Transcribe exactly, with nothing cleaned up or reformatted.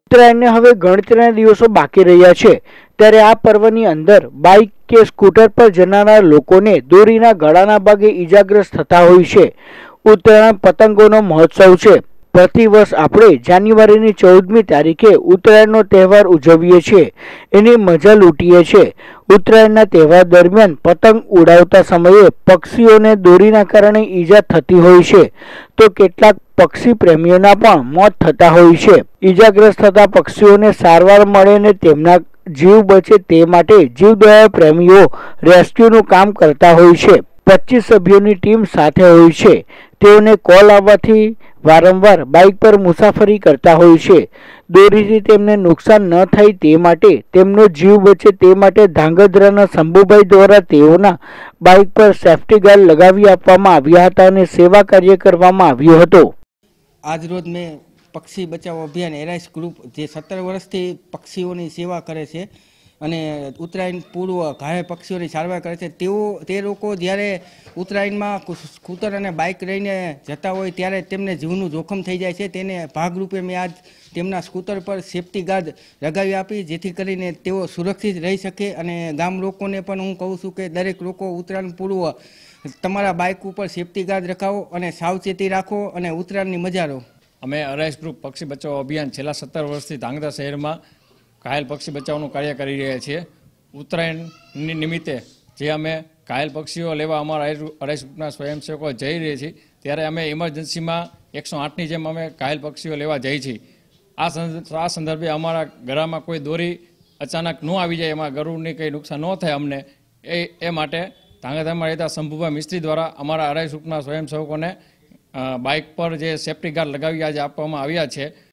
ઉત્તરાયણને હવે ગણતરીના દિવસો બાકી રહ્યા છે ત્યારે આ પર્વની અંદર બાઇક કે સ્કૂટર પર જનારા લોકોને દોરીના ગળાના ભાગે ઈજાગ્રસ્ત થતા હોય છે। ઉત્તરાયણ પતંગોનો મહોત્સવ છે। પ્રતિ વર્ષ આપણે જાન્યુઆરીની ચૌદમી તારીખે ઉત્તરાયણનો તહેવાર ઉજવીએ છીએ, એની મજા લૂંટીએ છીએ। ઉત્તરાયણના તહેવાર દરમિયાન પતંગ ઉડાવતા સમયે પક્ષીઓને દોરીના કારણે ઈજા થતી હોય છે તો કેટલાક પક્ષી પ્રેમીઓના પણ મોત થતા હોય છે। ઈજાગ્રસ્ત થતા પક્ષીઓને સારવાર મળે ને તેમના જીવ બચે તે માટે જીવદયા પ્રેમીઓ રેસ્ક્યુનું કામ કરતા હોય છે। પચીસ સભ્યોની ટીમ સાથે હોય છે। તેઓને કોલ આવવાથી વારંવાર બાઇક પર મુસાફરી કરતા હોય છે। દોરીથી તેમને નુકસાન ન થાય તે માટે તેમનો જીવ બચે તે માટે ધાંગધ્રાના શંભુભાઈ દ્વારા તેઓના બાઇક પર સેફ્ટી ગાર્ડ લગાવી આપવામાં આવ્યા હતા અને સેવા કાર્ય કરવામાં આવ્યું હતું। આજ રોજ મેં પક્ષી બચાવ અભિયાન એરાઇસ ગ્રુપ જે સત્તર વર્ષથી પક્ષીઓની સેવા કરે છે અને ઉત્તરાયણ પૂર્વ ઘાયલ પક્ષીઓની સારવાર કરે છે, તેઓ તે લોકો જ્યારે ઉત્તરાયણમાં સ્કૂટર અને બાઇક લઈને જતા હોય ત્યારે તેમને જીવનું જોખમ થઈ જાય છે। તેને ભાગરૂપે મેં આજ તેમના સ્કૂટર પર સેફ્ટી ગાર્ડ લગાવી આપી જેથી કરીને તેઓ સુરક્ષિત રહી શકે। અને ગામ લોકોને પણ હું કહું છું કે દરેક લોકો ઉત્તરાયણ પૂર્વ તમારા બાઇક ઉપર સેફ્ટી ગાર્ડ રખાવો અને સાવચેતી રાખો અને ઉત્તરાયણની મજા લો। અમે અરાઇસ ગ્રુપ પક્ષી બચાવ અભિયાન છેલ્લા સત્તર વર્ષથી ધાંગધ્રા શહેરમાં ઘાયલ પક્ષી બચાવનું કાર્ય કરી રહ્યા છીએ। ઉત્તરાયણની નિમિત્તે જે અમે ઘાયલ પક્ષીઓ લેવા અમારા અરાઇસ ગ્રુપના સ્વયંસેવકો જઈ રહ્યા છીએ ત્યારે અમે ઇમરજન્સીમાં એકસો આઠની જેમ અમે ઘાયલ પક્ષીઓ લેવા જઈએ છીએ। આ આ સંદર્ભે અમારા ગળામાં કોઈ દોરી અચાનક ન આવી જાય, એમાં ગરુડની કંઈ નુકસાન ન થાય અમને એ એ માટે ધાંગધ્રામાં રહેતા શંભુભાઈ મિસ્ત્રી દ્વારા અમારા અરાઇસ ગ્રુપના સ્વયંસેવકોને બાઇક પર જે સેફ્ટી ગાર્ડ લગાવી આજે આપવામાં આવ્યા છે